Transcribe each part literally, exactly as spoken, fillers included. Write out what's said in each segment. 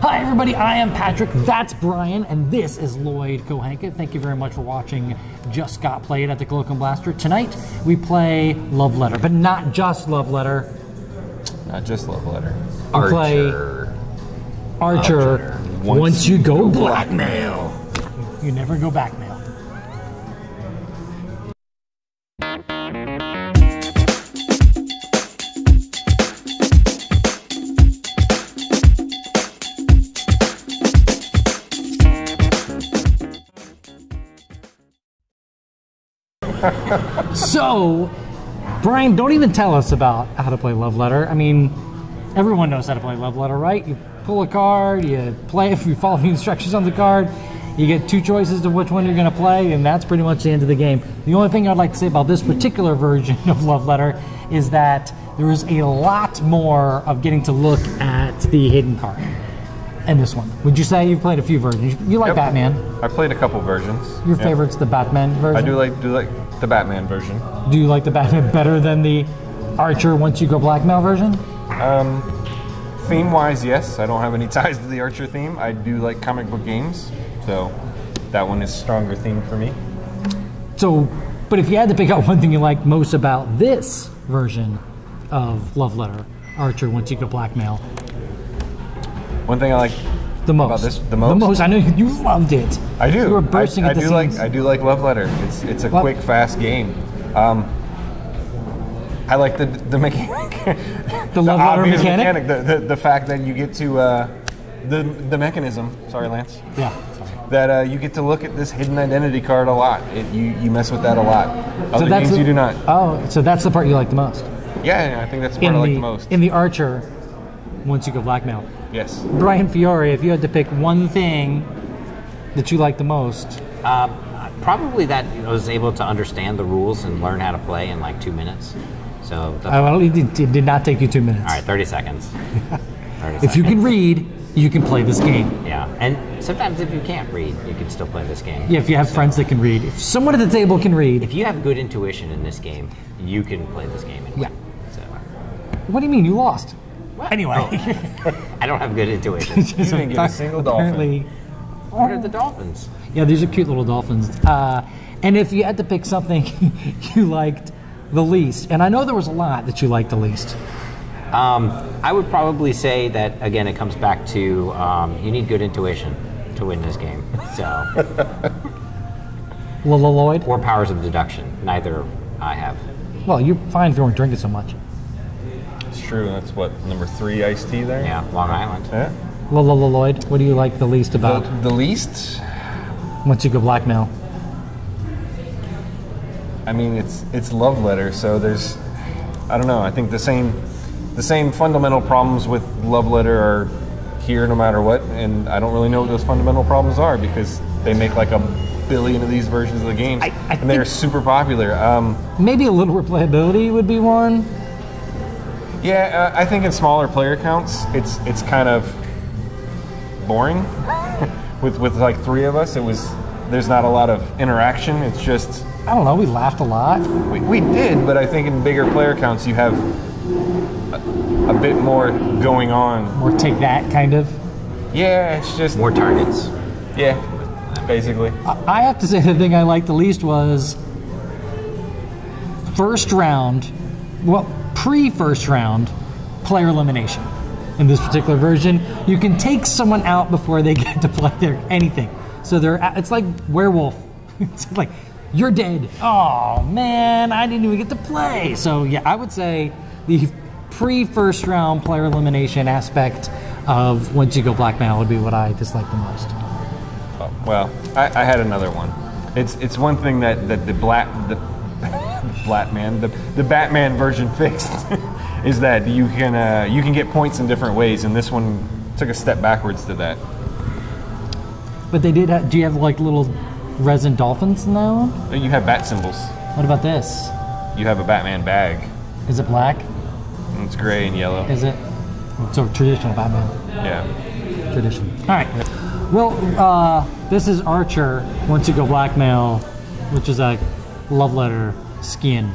Hi everybody, I am Patrick, that's Brian, and this is Lloyd Kohanka. Thank you very much for watching Just Got Played at the Cloak and Blaster. Tonight we play Love Letter, but not just Love Letter. Not just Love Letter. We Archer. play Archer, Archer. Once, Once you you go go blackmail. You never go backmail. So, Brian, don't even tell us about how to play Love Letter. I mean, everyone knows how to play Love Letter, right? You pull a card, you play, if you follow the instructions on the card, you get two choices to which one you're going to play, and that's pretty much the end of the game. The only thing I'd like to say about this particular version of Love Letter is that there is a lot more of getting to look at the hidden card in this one. Would you say you've played a few versions? You like Yep. Batman. I played a couple versions. Your Yep. favorite's the Batman version? I do like do like the Batman version. Do you like the Batman better than the Archer Once You Go Blackmail version? Um, theme-wise, yes. I don't have any ties to the Archer theme. I do like comic book games, so that one is stronger theme for me. So, but if you had to pick out one thing you like most about this version of Love Letter, Archer Once You Go Blackmail, One thing I like the most. about this the most. The most. I know you loved it. I do. You were bursting I, at I the do like seams. I do like Love Letter. It's it's a What? quick, fast game. Um, I like the the mechanic. The Love Letter obvious mechanic? The, the the fact that you get to uh, the the mechanism. Sorry, Lance. Yeah. That uh, you get to look at this hidden identity card a lot. It, you you mess with that a lot. Other games the, you do not. Oh, so that's the part you like the most. Yeah, yeah, I think that's the part In I like the the most. in the Archer Once You Go Blackmail. Yes. Brian Fiore, if you had to pick one thing that you like the most, Uh, probably that I was able to understand the rules and learn how to play in like two minutes. So, that's, I well, it did, it did not take you two minutes. all right, thirty seconds. thirty If you seconds. can read, you can play this game. Yeah, and sometimes if you can't read, you can still play this game. Yeah, if you have friends that can read. If someone at the table can read. If you have good intuition in this game, you can play this game. And Yeah. win. So, What do you mean? You lost. Anyway. I don't have good intuition. You didn't get a single dolphin. Apparently. What are the dolphins? Yeah, these are cute little dolphins. Uh, and if you had to pick something you liked the least, and I know there was a lot that you liked the least. Um, I would probably say that again. It comes back to um, you need good intuition to win this game. So, Lola Lloyd? or powers of deduction. Neither I have. Well, you're fine if you weren't drinking so much. It's true. That's what number three iced tea there. Yeah, Long Island. Yeah. Lola Lloyd, what do you like the least The, about the least. Once You Go Blackmail? I mean, it's it's Love Letter, so there's, I don't know. I think the same, the same fundamental problems with Love Letter are here no matter what, and I don't really know what those fundamental problems are because they make like a billion of these versions of the game, I- I and they're think- super popular. Um, Maybe a little replayability would be one. yeah, uh, I think in smaller player counts, it's it's kind of boring. with with like three of us, it was there's not a lot of interaction. It's just. I don't know, we laughed a lot. We, we did, but I think in bigger player counts you have a, a bit more going on. Or take that kind of. Yeah, it's just More targets. yeah, basically. I have to say the thing I liked the least was first round, well, pre-first round player elimination. In this particular version, you can take someone out before they get to play their anything. So they're it's like werewolf. It's like you're dead. Oh man, I didn't even get to play. So yeah, I would say the pre-first round player elimination aspect of Once You Go Blackmail would be what I dislike the most. Oh, well, I, I had another one. It's it's one thing that, that the black the, the Batman the, the Batman version fixed is that you can uh, you can get points in different ways, and this one took a step backwards to that. But they did. Have, do you have like little resin dolphins in that one? You have bat symbols. What about this? You have a Batman bag. Is it black? And it's gray and yellow. Is it? So traditional Batman. Yeah. Tradition. All right. Well, uh, this is Archer Once You Go Blackmail, which is a love letter skin.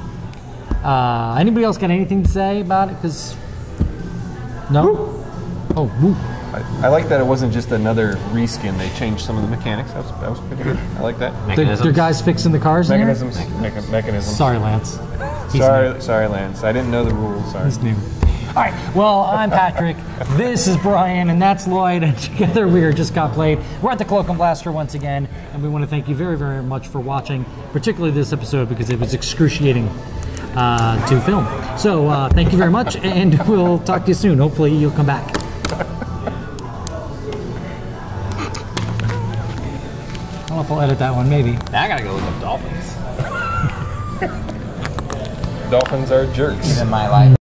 Uh, anybody else got anything to say about it? Because no. Oh, woo. I, I like that it wasn't just another reskin. They changed some of the mechanics. That was, that was pretty good. I like that. There, there are guys fixing the cars in here? Mechanisms. Mecha- mechanisms. Sorry, Lance. He's sorry, new. sorry, Lance. I didn't know the rules. Sorry. He's new. All right. Well, I'm Patrick. This is Brian, and that's Lloyd. And together we are Just Got Played. We're at the Cloak and Blaster once again, and we want to thank you very, very much for watching, particularly this episode because it was excruciating uh, to film. So uh, thank you very much, and we'll talk to you soon. Hopefully you'll come back. I don't know if I'll edit that one, maybe. Now I gotta go look up dolphins. Dolphins are jerks. In my life.